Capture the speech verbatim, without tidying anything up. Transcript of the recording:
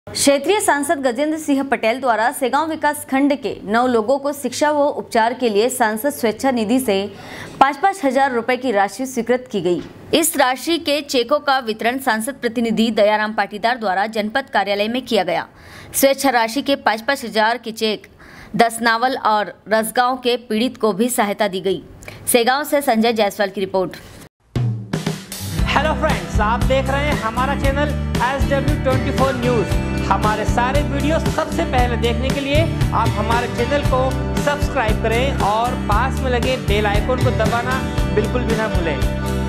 क्षेत्रीय सांसद गजेंद्र सिंह पटेल द्वारा सेगांव विकास खंड के नौ लोगों को शिक्षा व उपचार के लिए सांसद स्वेच्छा निधि से पाँच पाँच हजार रुपए की राशि स्वीकृत की गई। इस राशि के चेकों का वितरण सांसद प्रतिनिधि दयाराम पाटीदार द्वारा जनपद कार्यालय में किया गया। स्वेच्छा राशि के पाँच पाँच हजार के चेक दसनावल और रसगांव के पीड़ित को भी सहायता दी गई। सेगांव से संजय जायसवाल की रिपोर्ट। हेलो फ्रेंड्स, आप देख रहे हैं हमारा channel S W twenty four news. हमारे सारे वीडियो सबसे पहले देखने के लिए आप हमारे चैनल को सब्सक्राइब करें और पास में लगे बेल आइकन को दबाना बिल्कुल भी ना भूलें।